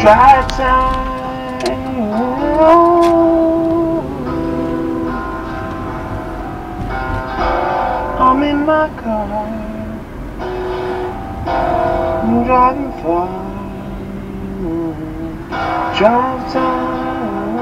drive time. I'm in my car, I'm driving far. Drive time.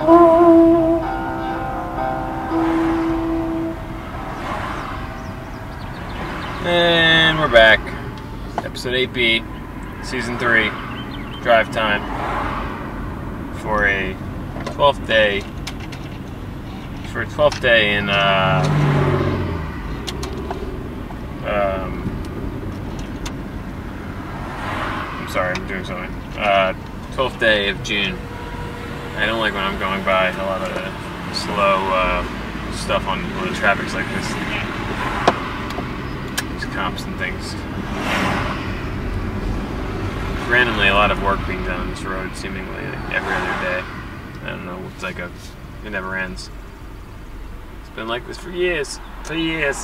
And we're back. Episode 8B, Season 3, Drive Time, for a 12th day. For a 12th day in, I'm sorry, I'm doing something. 12th day of June. I don't like when I'm going by a lot of slow stuff on when the traffic's like this. These cops and things. Randomly, a lot of work being done on this road, seemingly like every other day. I don't know. It's like it never ends. It's been like this for years. For years.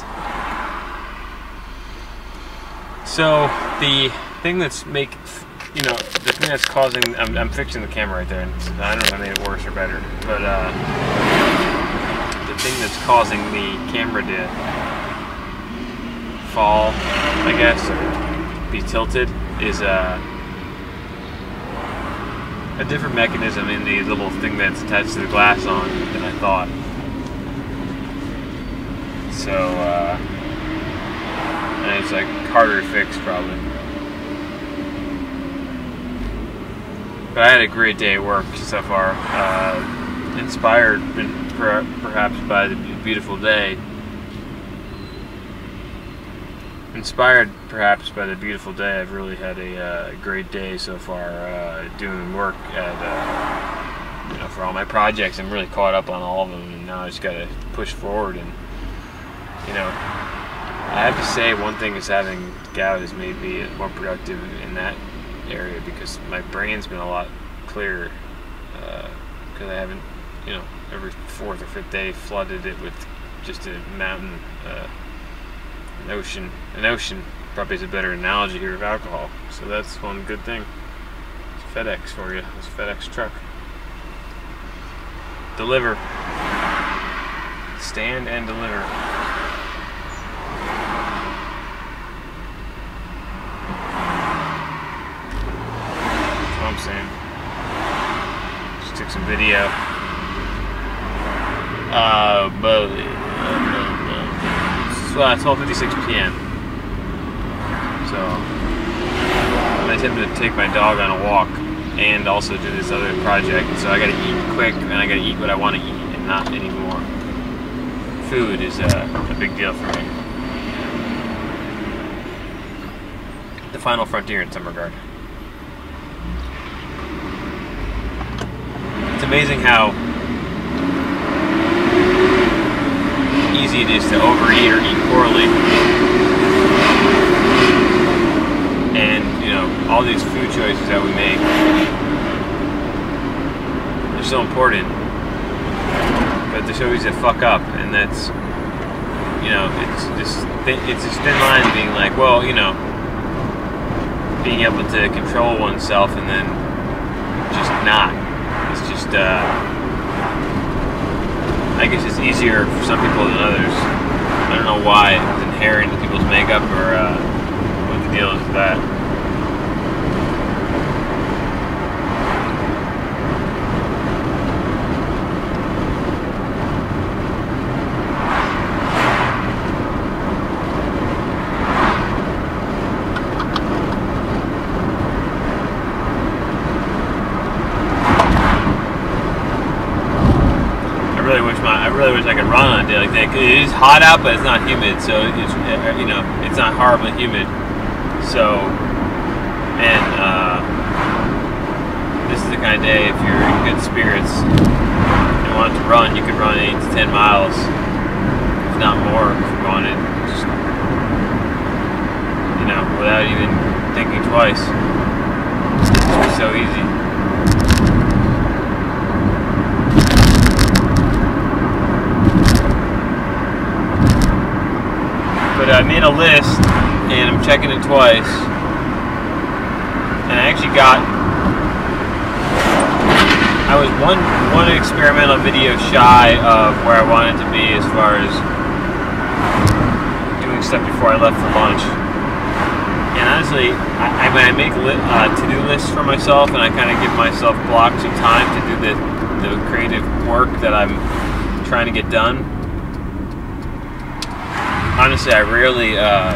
So the thing that's the thing that's causing, I'm fixing the camera right there, and I don't know if I made it worse or better, but the thing that's causing the camera to fall, I guess, or be tilted, is a different mechanism in the little thing that's attached to the glass on than I thought. So, and it's like harder to fix probably. But I had a great day at work so far. Inspired perhaps by the beautiful day. Inspired perhaps by the beautiful day, I've really had a great day so far doing work at for all my projects. I'm really caught up on all of them, and now I just got to push forward. And I have to say, one thing is having gout has made me more productive in that area, because my brain's been a lot clearer, because I haven't, every 4th or 5th day flooded it with just a mountain, an ocean probably is a better analogy here of alcohol. So that's one good thing. It's FedEx for you. It's a FedEx truck. Deliver. Stand and deliver. I'm saying. Just took some video. It's 12:56 p.m. So I'm attempting to take my dog on a walk and also do this other project. So I gotta eat quick, and I gotta eat what I want to eat and not anymore. Food is a big deal for me. The final frontier in some regard. It's amazing how easy it is to overeat or eat poorly. And, all these food choices that we make, they're so important. But they're so easy to fuck up, and that's, it's this thin line being like, well, being able to control oneself and then just not. It's just, I guess it's easier for some people than others. I don't know why it's inherent in people's makeup, or what the deal is with that. I really wish I could run on a day like that. It is hot out, but it's not humid, so it's it's not horribly humid. So, and this is the kind of day, if you're in good spirits and want to run, you could run 8 to 10 miles, if not more, if you wanted, just without even thinking twice. It's so easy. But I made a list, and I'm checking it twice, and I actually got I was one experimental video shy of where I wanted to be as far as doing stuff before I left for lunch. And honestly, I make to-do lists for myself, and I kind of give myself blocks of time to do the creative work that I'm trying to get done. Honestly, I rarely,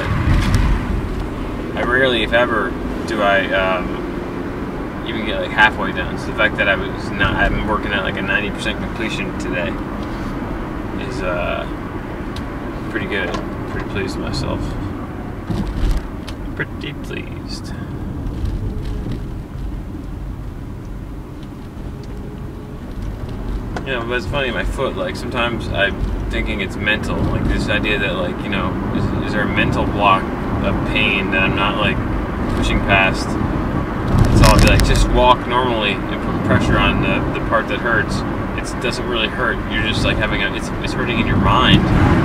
if ever, do I even get like halfway done. So the fact that I've been working at like a 90% completion today is pretty good. Pretty pleased with myself. Pretty pleased. Yeah, but it's funny, my foot, like, sometimes I'm thinking it's mental, like, this idea that, like, you know, is there a mental block of pain that I'm not, like, pushing past? So I'll be like, just walk normally and put pressure on the part that hurts. It doesn't really hurt, you're just, like, it's hurting in your mind.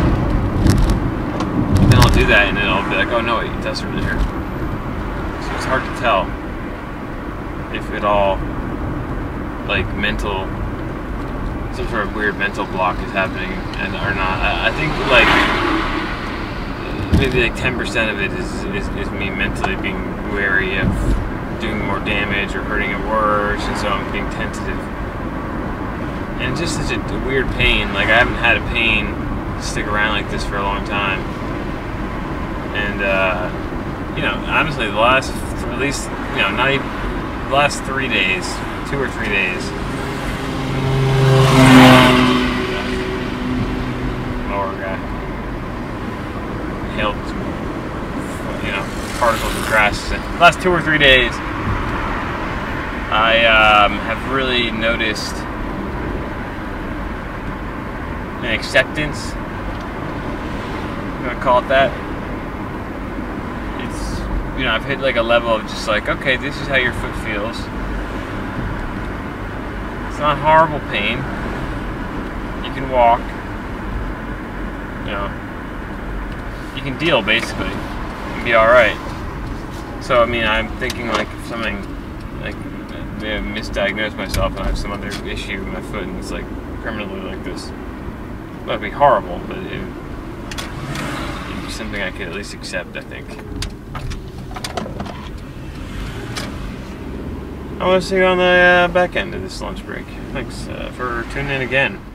But then I'll do that, and then I'll be like, oh, no, it does really hurt. So it's hard to tell if it all, like, some sort of weird mental block is happening or not. I think like maybe like 10% of it is me mentally being wary of doing more damage or hurting it worse, and so I'm being tentative. And it's just such a weird pain. Like I haven't had a pain stick around like this for a long time. And you know, honestly, the last at least not even the last 3 days, 2 or 3 days. Lower guy. Hailed, particles of grass. The last 2 or 3 days, I have really noticed an acceptance. I'm gonna call it that. It's, I've hit like a level of just like, okay, this is how your foot feels. It's not horrible pain. You can walk. You can deal basically and be alright. So I mean, I'm thinking like if something like they have misdiagnosed myself and I have some other issue with my foot and it's like permanently like this. That would be horrible, but it'd be something I could at least accept, I think. I want to see you on the back end of this lunch break. Thanks for tuning in again.